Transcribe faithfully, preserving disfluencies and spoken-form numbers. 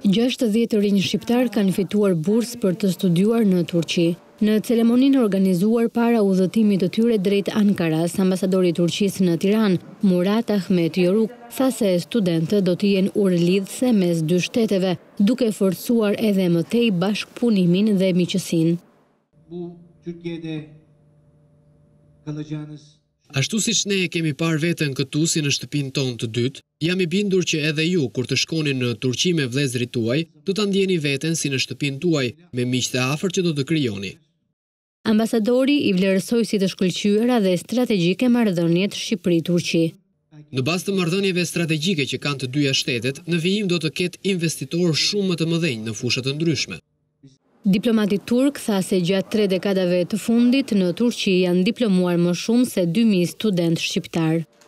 gjashtëdhjetë rinj shqiptar kanë fituar bursë për të studiuar në Turqi. Në ceremoninë organizuar para udhëtimit të tyre drejt Ankaras, ambasadori i Turqisë në Tiranë, Murat Ahmet Yoruk, tha se studentët do të jenë urlidhëse mes dy shteteve, duke forcuar edhe më tej bashkëpunimin dhe miqësinë. Ashtu siç ne e kemi parë veten këtu si në shtëpinë tonë të dytë, jam i bindur që edhe ju, kur të shkoni në Turqi me vëllezërit tuaj, do ta ndjeni veten si në shtëpinë tuaj, me miqtë e afërt që do të krijoni. Ambasadori i vlerësoi si të shkëlqyera dhe strategjike marrëdhëniet Shqipëri-Turqi. Në bazë të marrëdhënieve strategjike që kanë të dyja shtetet, në vijim do të ketë investitorë shumë më të mëdhenj në fusha të ndryshme. Diplomati turk tha se gjatë tre dekadave të fundit në Turqi janë diplomuar më shumë se dy mijë studentë shqiptar.